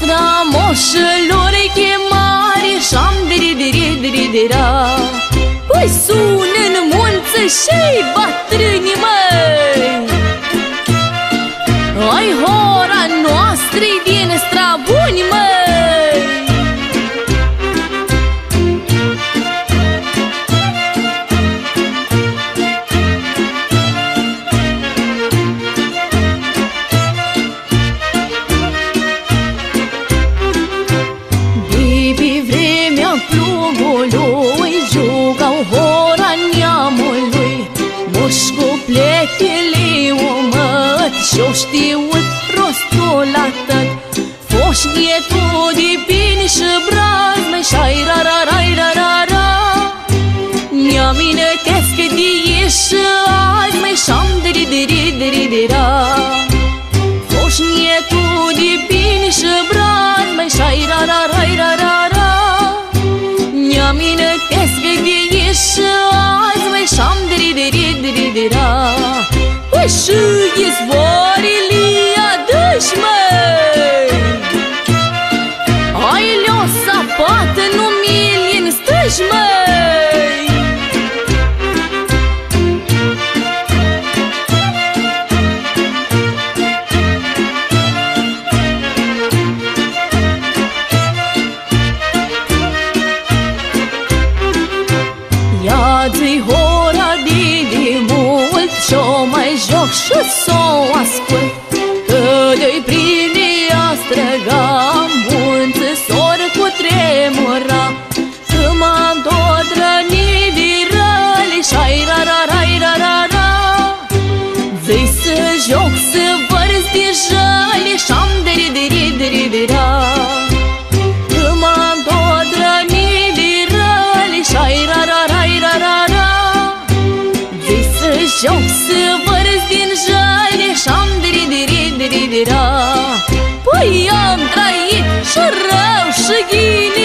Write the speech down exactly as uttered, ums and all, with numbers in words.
noastră a moșilor chemare și-am diri-diri-diri-dira. Păi sună în munță și-i bătrâni, măi, ai hora noastră-i din strabuni, măi. Plugului jucau hora neamului, moș cu pletele omăt și-o știut rostul la tăt. Foșnietul de bini și braz, măi, și-ai ra-ra-ra-ra-ra-ra, ne-aminătesc de ieși azi, măi, și-am diri-diri-diri-dira. Foșnietul de bini și braz, măi, și-ai ra-ra-ra-ra-ra-ra, ne-aminătesc de ieși azi, măi, și-am diri-diri-diri-dira. Păi și izvorile adânci, măi, ai le-o sapată, nu mi-l în stânci, măi. Ia-ți hora de demult și-o mai joc și s-o ascult, că de-i prinde astră gam munță sor cu tremura. Că m-am tot rănit de răle și-ai ra-ra-ra-ra-ra-ra, vei să joc să vărzi de jale și-am diri-diri-diri-dira. Că m-am tot rănit de răle și-ai ra-ra-ra-ra-ra-ra, vei să joc să vărzi din jale și-am diri-diri-diri-dira. Păi am trăit și rău și ghine,